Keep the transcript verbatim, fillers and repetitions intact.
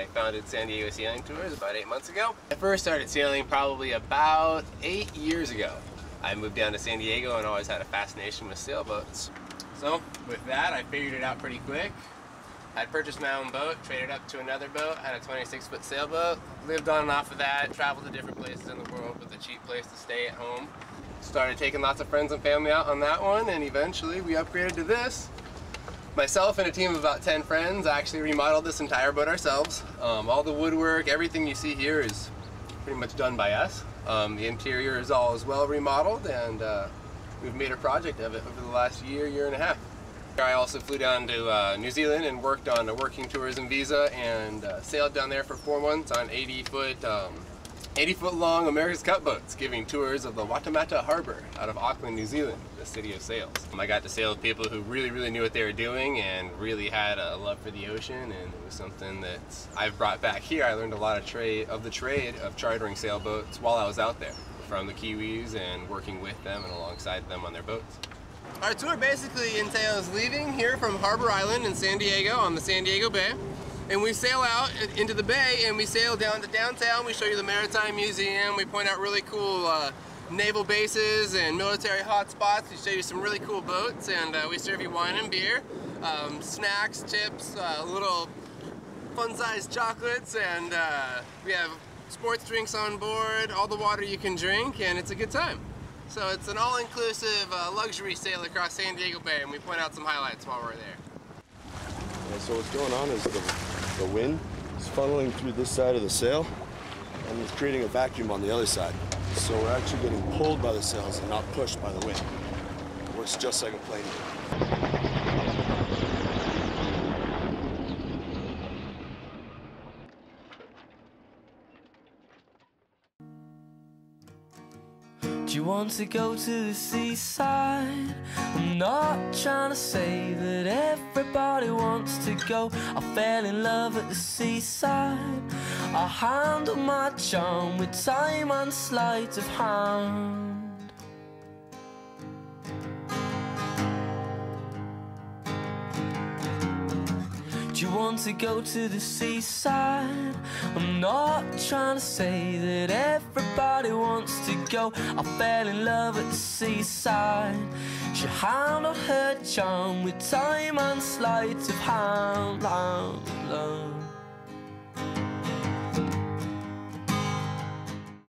I founded San Diego Sailing Tours about eight months ago. I first started sailing probably about eight years ago. I moved down to San Diego and always had a fascination with sailboats. So with that, I figured it out pretty quick. I'd purchased my own boat, traded up to another boat, had a twenty-six foot sailboat, lived on and off of that, traveled to different places in the world with a cheap place to stay at home. Started taking lots of friends and family out on that one, and eventually we upgraded to this. Myself and a team of about ten friends actually remodeled this entire boat ourselves. Um, all the woodwork, everything you see here is pretty much done by us. Um, the interior is all as well remodeled, and uh, we've made a project of it over the last year, year and a half. I also flew down to uh, New Zealand and worked on a working tourism visa and uh, sailed down there for four months on eighty foot long America's Cup boats, giving tours of the Waitemata Harbor out of Auckland, New Zealand, the city of sails. Um, I got to sail with people who really, really knew what they were doing and really had a love for the ocean, and it was something that I've brought back here. I learned a lot of trade of the trade of chartering sailboats while I was out there, from the Kiwis and working with them and alongside them on their boats. Our tour basically entails leaving here from Harbor Island in San Diego on the San Diego Bay, and we sail out into the bay and we sail down to downtown. We show you the Maritime Museum. We point out really cool uh, naval bases and military hotspots. We show you some really cool boats, and uh, we serve you wine and beer, um, snacks, chips, uh, little fun-sized chocolates, and uh, we have sports drinks on board, all the water you can drink, and it's a good time. So it's an all-inclusive uh, luxury sail across San Diego Bay, and we point out some highlights while we're there. Yeah, so what's going on is the, the wind is funneling through this side of the sail, and it's creating a vacuum on the other side. So we're actually getting pulled by the sails and not pushed by the wind. It works just like a plane would. Do you want to go to the seaside? I'm not trying to say that everybody wants to go. I fell in love at the seaside. I handle my charm with time and sleight of hand. Do you want to go to the seaside? I'm not trying to say that everybody wants to go. I fell in love at the seaside. She handled her charm with time and sleight of hand. Love, love.